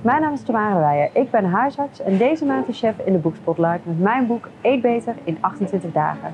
Mijn naam is Tamara de Weijer. Ik ben huisarts en deze maand is chef in de Boekspotlight met mijn boek Eet Beter in 28 dagen.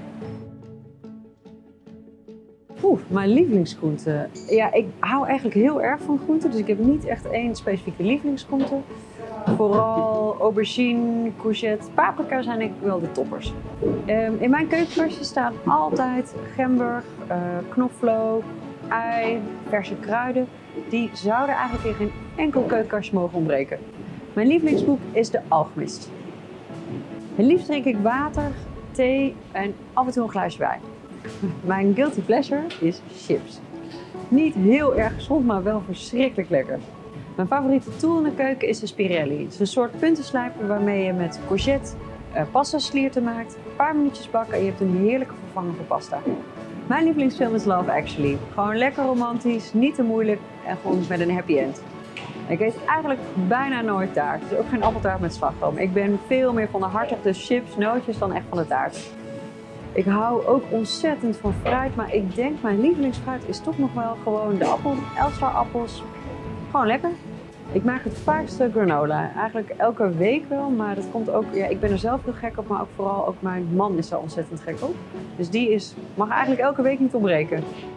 Mijn lievelingsgroente. Ja, ik hou eigenlijk heel erg van groenten, dus ik heb niet echt één specifieke lievelingsgroente. Vooral aubergine, courgette, paprika zijn denk ik wel de toppers. In mijn keukenkastje staan altijd gember, knoflook, ui, verse kruiden. Die zouden eigenlijk in geen enkel keukenkastje mogen ontbreken. Mijn lievelingsboek is De Alchemist. Het liefst drink ik water, thee en af en toe een glaasje wijn. Mijn guilty pleasure is chips. Niet heel erg gezond, maar wel verschrikkelijk lekker. Mijn favoriete tool in de keuken is de spirelli. Het is een soort puntenslijper waarmee je met courgette pasta slierten maakt. Een paar minuutjes bakken en je hebt een heerlijke vervanger voor pasta. Mijn lievelingsfilm is Love Actually. Gewoon lekker romantisch, niet te moeilijk en gewoon met een happy end. Ik eet eigenlijk bijna nooit taart, dus ook geen appeltaart met slagroom. Ik ben veel meer van de hartige chips, nootjes dan echt van de taart. Ik hou ook ontzettend van fruit, maar ik denk mijn lievelingsfruit is toch nog wel gewoon de appel, Elstar appels. Gewoon lekker. Ik maak het vaakste granola. Eigenlijk elke week wel, maar dat komt ook, ja, ik ben er zelf heel gek op, maar ook vooral ook mijn man is er ontzettend gek op. Dus die mag eigenlijk elke week niet ontbreken.